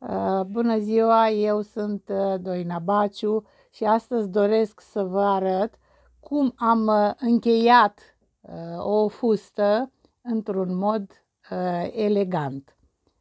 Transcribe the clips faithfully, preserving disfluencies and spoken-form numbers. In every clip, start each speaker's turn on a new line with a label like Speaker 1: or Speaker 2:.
Speaker 1: Uh, bună ziua, eu sunt uh, Doina Baciu și astăzi doresc să vă arăt cum am uh, încheiat uh, o fustă într-un mod uh, elegant.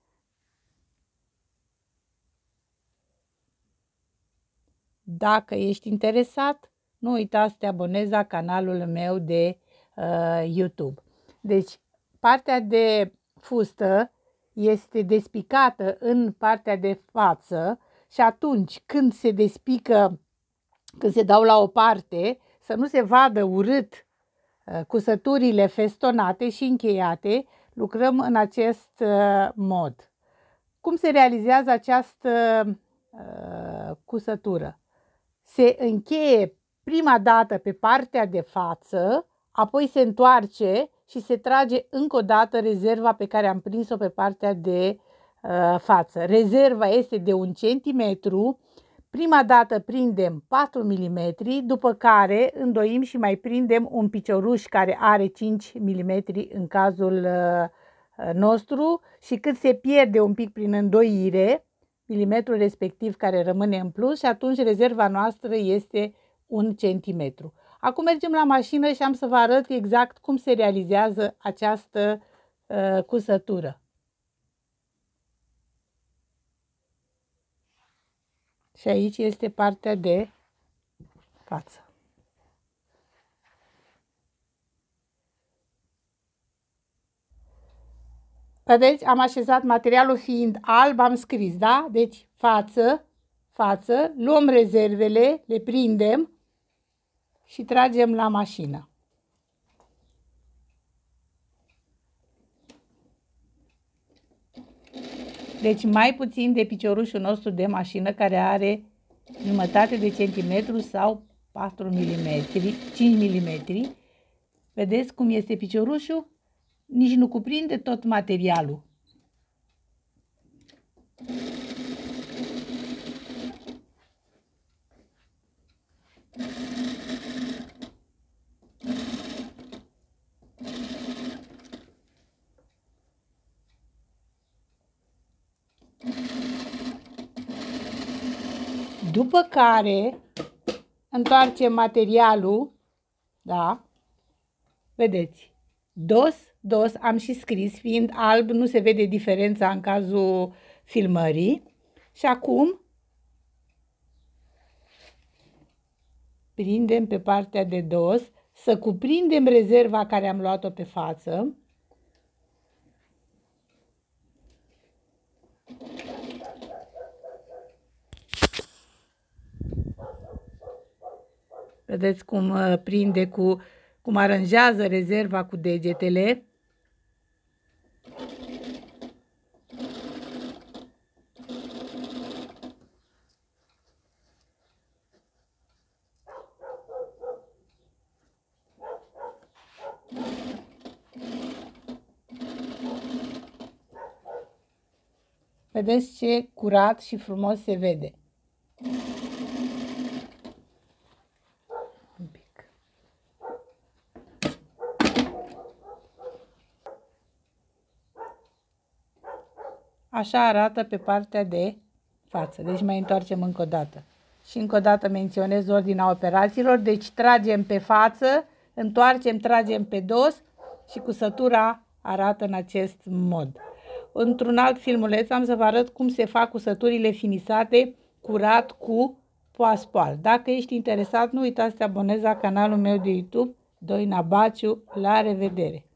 Speaker 1: Dacă ești interesat, nu uita să te abonezi la canalul meu de uh, YouTube. Deci, partea de fustă este despicată în partea de față și atunci când se despică, când se dau la o parte, să nu se vadă urât uh, cusăturile festonate și încheiate, lucrăm în acest uh, mod. Cum se realizează această uh, cusătură? Se încheie prima dată pe partea de față, apoi se întoarce și se trage încă o dată rezerva pe care am prins-o pe partea de uh, față. Rezerva este de un centimetru. Prima dată prindem patru milimetri, după care îndoim și mai prindem un picioruș care are cinci milimetri în cazul uh, nostru și cât se pierde un pic prin îndoire, milimetrul respectiv care rămâne în plus și atunci rezerva noastră este un centimetru. Acum mergem la mașină și am să vă arăt exact cum se realizează această uh, cusătură. Și aici este partea de față. Vedeți, am așezat materialul fiind alb, am scris, da? Deci față, față, luăm rezervele, le prindem și tragem la mașină. Deci mai puțin de piciorușul nostru de mașină care are jumătate de centimetru sau patru milimetri, cinci milimetri. Vedeți cum este piciorușul? Nici nu cuprinde tot materialul. După care întoarcem materialul, da, vedeți, dos, dos, am și scris, fiind alb, nu se vede diferența în cazul filmării. Și acum prindem pe partea de dos, să cuprindem rezerva care am luat-o pe față. Vedeți cum prinde cu, cum aranjează rezerva cu degetele. Vedeți ce curat și frumos se vede. Un pic. Așa arată pe partea de față. Deci mai întoarcem încă o dată. Și încă o dată menționez ordinea operațiilor. Deci tragem pe față, întoarcem, tragem pe dos și cusătura arată în acest mod. Într-un alt filmuleț am să vă arăt cum se fac cusăturile finisate curat cu poaspoal. Dacă ești interesat, nu uita să te abonezi la canalul meu de YouTube, Doina Baciu. La revedere!